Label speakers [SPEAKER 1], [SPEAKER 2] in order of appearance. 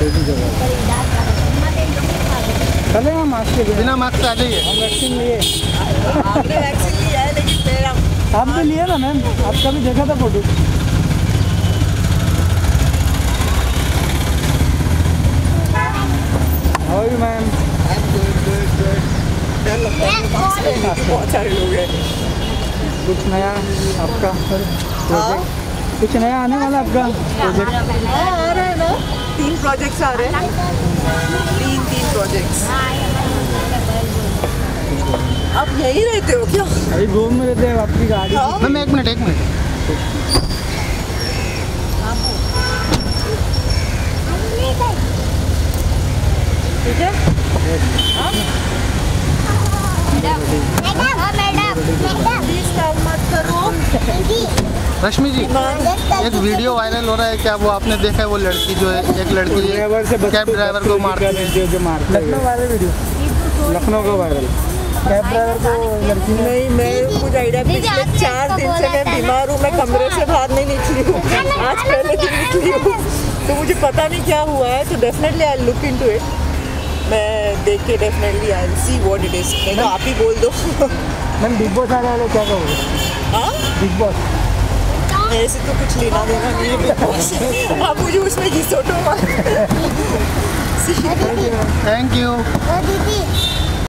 [SPEAKER 1] चले हम मास्क के
[SPEAKER 2] बिना मास्क से आ जाइए।
[SPEAKER 1] हम वैक्सीन लिए।
[SPEAKER 3] आपने वैक्सीन लिया है लेकिन मेरा
[SPEAKER 1] आप भी लिए ना मैम, आपका भी देखा था फोटो। How you ma'am?
[SPEAKER 3] बहुत सारे लोग हैं।
[SPEAKER 1] कुछ नया आपका प्रोजेक्ट, कुछ नया आने वाला आपका प्रोजेक्ट?
[SPEAKER 3] हाँ आ रहा है ना, 3 प्रोजेक्ट्स आ रहे हैं। 3 प्रोजेक्ट्स। आप यही रहते हो क्या?
[SPEAKER 1] अभी घूम में रहते हैं आपकी गाड़ी।
[SPEAKER 2] मैम एक मिनट
[SPEAKER 3] ठीक है। प्लीज काम मत करो।
[SPEAKER 2] रश्मि जी, एक वीडियो वायरल हो रहा है, क्या वो आपने देखा है? वो लड़की जो है, एक लड़की
[SPEAKER 1] ड्राइवर से
[SPEAKER 2] कैब ड्राइवर को मारती है,
[SPEAKER 1] जो मारते हैं। लखनऊ वायरल वीडियो, लखनऊ का वायरल। कैब ड्राइवर को लड़की ने
[SPEAKER 3] नहीं, मैं कुछ आइडिया। पिछले 4 दिन से मैं बीमार हूँ, मैं कमरे से बाहर नहीं निकली हूँ। आज पहले दिन निकली हूँ, तो मुझे पता नहीं क्या हुआ है। तो definitely I look into it. मैं देख के definitely I see what it is. नहीं तो आप ही बोल दो।
[SPEAKER 1] मैम बिग बॉस आ रहा है, क्या कहोगे?
[SPEAKER 3] हाँ,
[SPEAKER 1] बिग बॉस
[SPEAKER 3] मेरे से तो कुछ लेना देना नहीं है बिग बॉस। आप मुझे उसमें घिसोटो मत।
[SPEAKER 2] Thank you.
[SPEAKER 4] दीदी